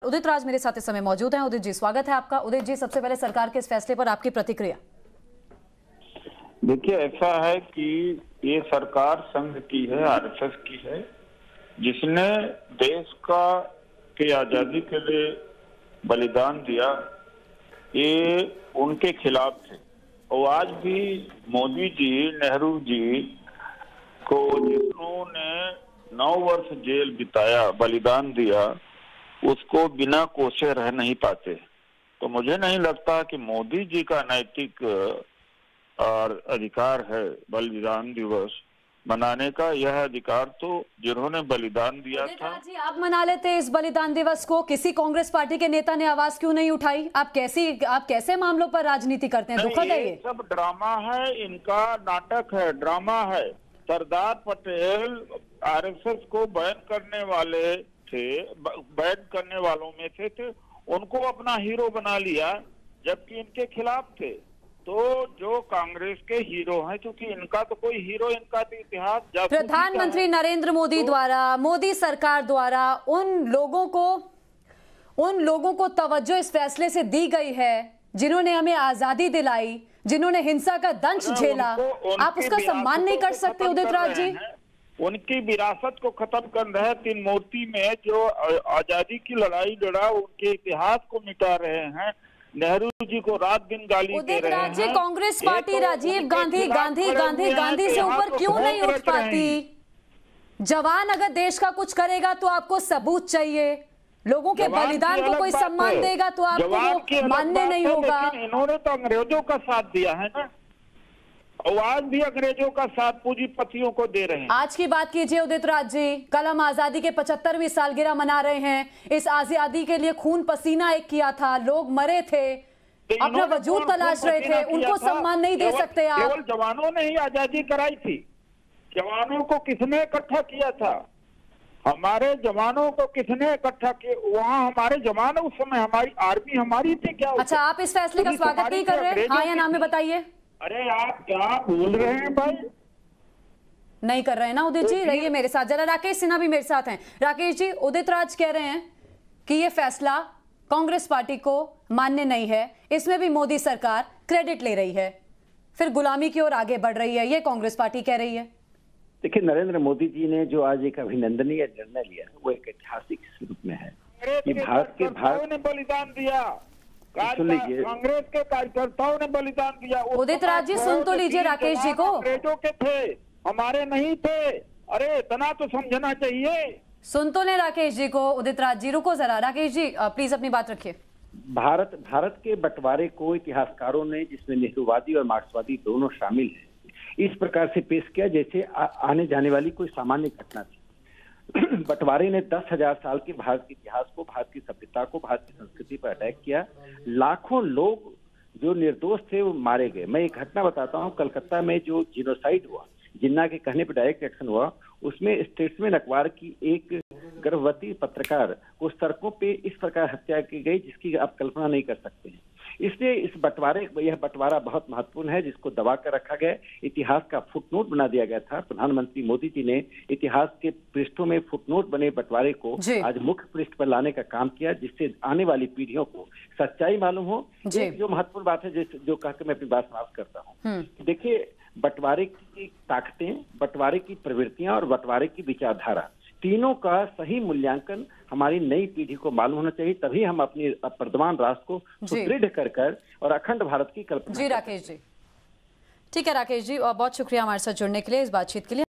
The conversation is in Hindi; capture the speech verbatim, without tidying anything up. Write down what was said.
उदित राज मेरे साथ इस समय मौजूद हैं। उदित जी, स्वागत है आपका। उदित जी, सबसे पहले सरकार के इस फैसले पर आपकी प्रतिक्रिया। देखिए, ऐसा है कि ये सरकार संघ की है, आरएसएस की है, जिसने देश का की आजादी के लिए बलिदान दिया, ये उनके खिलाफ थे। और आज भी मोदी जी, नेहरू जी को जिन्होंने नौ वर्ष जेल बिताया, बलिदान दिया, उसको बिना कोसे रह नहीं पाते। तो मुझे नहीं लगता कि मोदी जी का नैतिक और अधिकार है बलिदान दिवस मनाने का। यह अधिकार तो जिन्होंने बलिदान दिया था। जी, आप मना लेते इस बलिदान दिवस को, किसी कांग्रेस पार्टी के नेता ने आवाज क्यों नहीं उठाई? आप कैसी आप कैसे मामलों पर राजनीति करते हैं? दुखद है ये। सब ड्रामा है, इनका नाटक है, ड्रामा है। सरदार पटेल आरएसएस को बैन करने वाले थे, बैन करने वालों में से थे, उनको अपना हीरो बना लिया, जबकि इनके खिलाफ थे। तो जो कांग्रेस के हीरो हैं, क्योंकि इनका तो कोई हीरो, इनका तो इतिहास प्रधानमंत्री नरेंद्र मोदी तो, द्वारा, मोदी सरकार द्वारा उन लोगों को उन लोगों को तवज्जो इस फैसले से दी गई है जिन्होंने हमें आजादी दिलाई, जिन्होंने हिंसा का दंश झेला। आप उसका सम्मान नहीं कर सकते उदित राज जी? उनकी विरासत को खत्म कर रहे हैं। तीन मूर्ति में जो आजादी की लड़ाई लड़ा, उनके इतिहास को मिटा रहे हैं। नेहरू जी को रात दिन गाली दे रहे हैं। कांग्रेस पार्टी राजीव गांधी गांधी गांधी गांधी से ऊपर क्यों नहीं उठ पाती? जवान अगर देश का कुछ करेगा तो आपको सबूत चाहिए। लोगों के बलिदान को कोई सम्मान देगा तो आपको मानने नहीं होगा। इन्होंने तो अंग्रेजों का साथ दिया है ना, और आज भी अंग्रेजों का साथ पूंजीपतियों को दे रहे हैं। आज की बात कीजिए उदित राज जी, कल हम आजादी के पचहत्तरवीं सालगिरह मना रहे हैं। इस आजादी के लिए खून पसीना एक किया था, लोग मरे थे, अपना वजूद तलाश रहे थे, उनको सम्मान नहीं दे सकते आप? केवल जवानों ने ही आजादी कराई थी। जवानों को किसने इकट्ठा किया था? हमारे जवानों को किसने इकट्ठा किया? वहाँ हमारे जवान, उस समय हमारी आर्मी हमारी थी क्या? अच्छा, आप इस फैसले का स्वागत नहीं कर रहे? हाँ या ना में बताइए। अरे आप क्या बोल रहे हैं भाई? नहीं कर रहे हैं ना उदित जी? रहिए मेरे साथ जरा। राकेश सिन्हा भी मेरे साथ हैं। राकेश जी, उदित राज कह रहे हैं कि ये फैसला कांग्रेस पार्टी को मान्य नहीं है, इसमें भी मोदी सरकार क्रेडिट ले रही है, फिर गुलामी की ओर आगे बढ़ रही है, ये कांग्रेस पार्टी कह रही है। देखिए, नरेंद्र मोदी जी ने जो आज एक अभिनंदनीय निर्णय लिया है, वो एक ऐतिहासिक स्वरूप में है कि भारत के भारत ने बलिदान दिया, कांग्रेस के कार्यकर्ताओं ने बलिदान दिया। उदित राज जी, सुन तो लीजिए राकेश जी को। अंग्रेजों के थे, हमारे नहीं थे। अरे इतना तो समझना चाहिए। सुन तो ले राकेश जी को। उदित राज जी रुको जरा। राकेश जी प्लीज अपनी बात रखिए। भारत भारत के बंटवारे को इतिहासकारों ने, जिसमें नेहरूवादी और मार्क्सवादी दोनों शामिल हैं, इस प्रकार से पेश किया जैसे आ, आने जाने वाली कोई सामान्य घटना थी। बंटवारे ने दस हजार साल के भारत के इतिहास को, भारत की सभ्यता को, भारत की संस्कृति पर अटैक किया। लाखों लोग जो निर्दोष थे वो मारे गए। मैं एक घटना बताता हूँ। कलकत्ता में जो जीनोसाइड हुआ, जिन्ना के कहने पर डायरेक्ट एक्शन हुआ, उसमें स्टेट्समैन अखबार की एक गर्भवती पत्रकार को सड़कों पे इस प्रकार हत्या की गई जिसकी आप कल्पना नहीं कर सकते हैं। इसलिए इस बंटवारे यह बंटवारा बहुत महत्वपूर्ण है, जिसको दबा कर रखा गया। इतिहास का फुटनोट बना दिया गया था। प्रधानमंत्री मोदी जी ने इतिहास के पृष्ठों में फुटनोट बने बंटवारे को आज मुख्य पृष्ठ पर लाने का काम किया, जिससे आने वाली पीढ़ियों को सच्चाई मालूम हो। जो महत्वपूर्ण बात है, जो कहकर मैं अपनी बात समाप्त करता हूँ। देखिए, बंटवारे की ताकतें, बंटवारे की प्रवृत्तियां और बंटवारे की विचारधारा, तीनों का सही मूल्यांकन हमारी नई पीढ़ी को मालूम होना चाहिए। तभी हम अपनी वर्तमान राष्ट्र को सुदृढ़ कर कर और अखंड भारत की कल्पना। जी राकेश जी, ठीक है राकेश जी, और बहुत शुक्रिया हमारे साथ जुड़ने के लिए, इस बातचीत के लिए।